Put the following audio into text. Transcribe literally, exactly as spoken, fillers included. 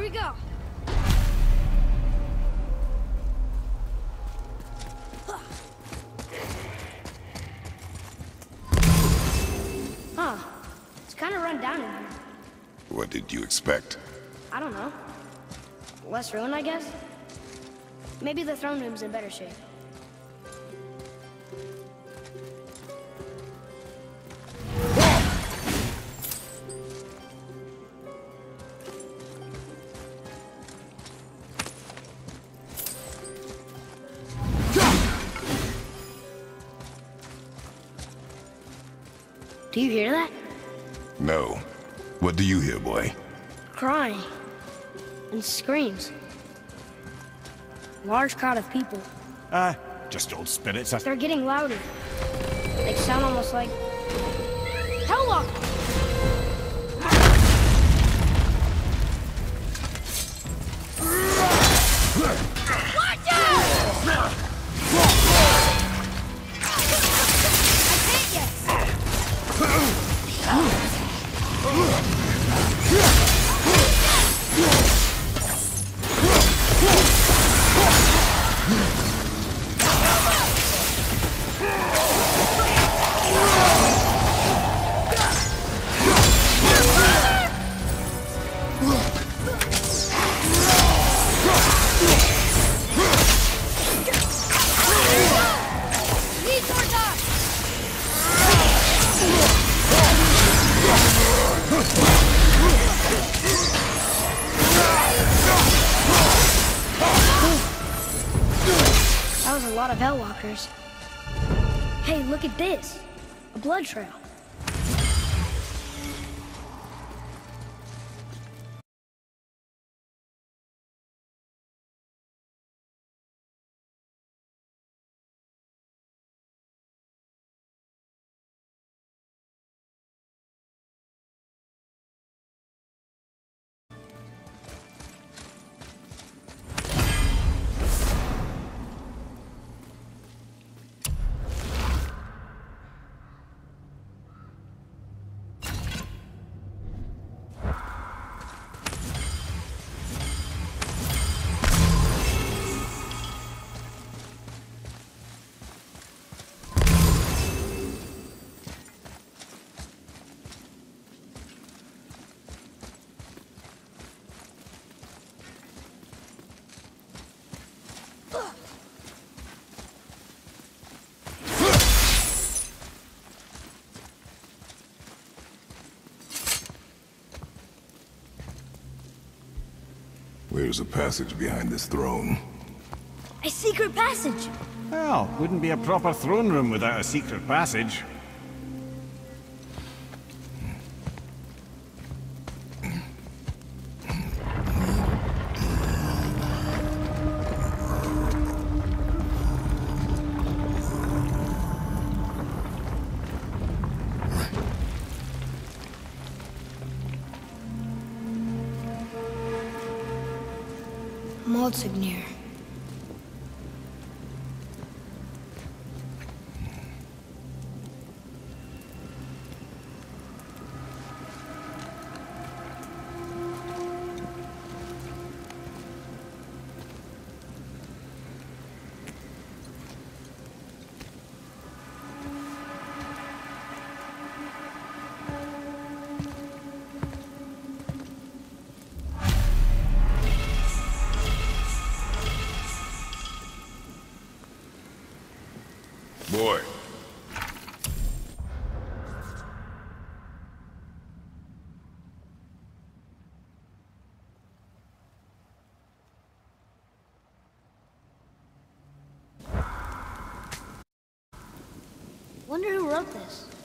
we go. Huh. It's kind of run down in here. What did you expect? I don't know. Less ruined, I guess? Maybe the throne room's in better shape. Do you hear that? No. What do you hear, boy? Crying. And screams. Large crowd of people. Ah, uh, just old spirits. They're getting louder. They sound almost like... Hellwalkers! Watch out! I can't yet! That was a lot of Hellwalkers. Hey, look at this. A blood trail. Where's a passage behind this throne? A secret passage! Well, wouldn't be a proper throne room without a secret passage. Maldsignir. Boy. Wonder who wrote this.